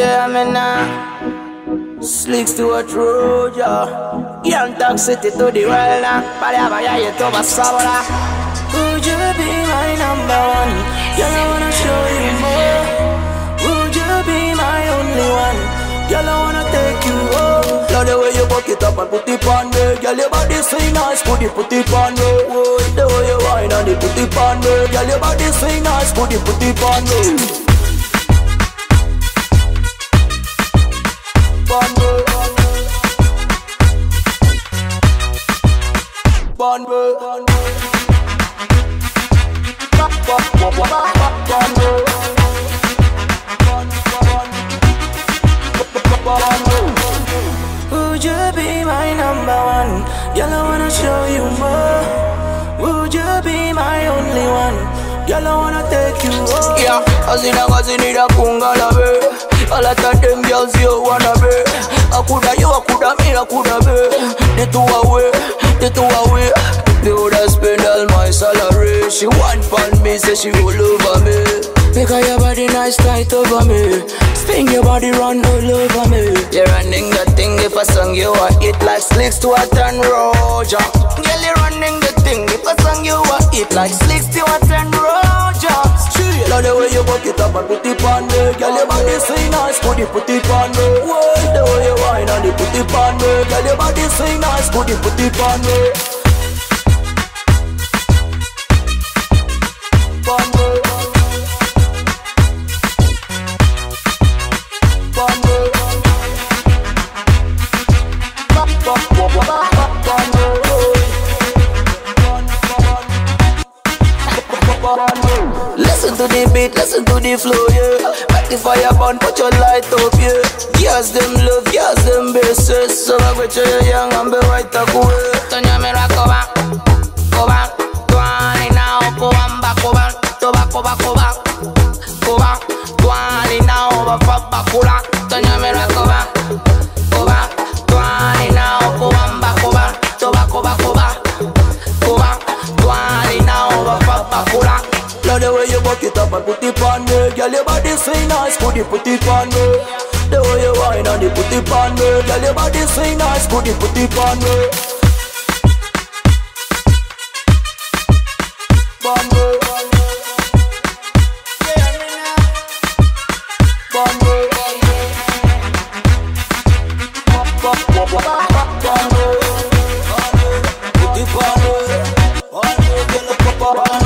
Yeah, me now. Slicks to a Troja. Young Dog City to the world now. Palava ya you to Basabara. Would you be my number one? Girl, I wanna show you more. Would you be my only one? Girl, I wanna take you home. Love the way you buck it up and put it on me. Girl, your body so nice, put it on me. Oh, the way you whine and you put it on me. Girl, your body so nice, put it on me. Would you be my number one? Girl, I wanna show you more. Would you be my only one? Girl, I wanna take you home. Yeah, cause you need a kunga love. A lot of them girls you wanna be. I coulda you, I coulda me, I coulda be. The two away. Me woulda spend all my salary. She want for me, say she all over me. Because your body nice tight over me. Spin your body run all over me. You're running the thing if I song you a hit like Slicks to a 10 Roja. Girl, you're running the thing if I song you a hit like Slicks to a 10 Roja. Love the way you buck it up and put it on me. Girl, your body so nice, put it on me. Whoa, the way you whine and you put it on me. Girl, your body so nice, put it on me. Listen to the beat, listen to the flow, yeah. Back the fire burn, put your light up, yeah. Girls them love, girls them bases. So I bet you're young and be right up away. Turn your mirror, go back. Twine now, go back, go back. Go back. Twine now, fuck back, go back. Turn your mirror, go back. Twine now, go back. Go back. Twine now, fuck back, go back. Love the way you buck it up and put it on me. Girl, your body so nice, put it on me. The way you whine and you put it on me. Girl, your body so nice, put it on me. Put it on me.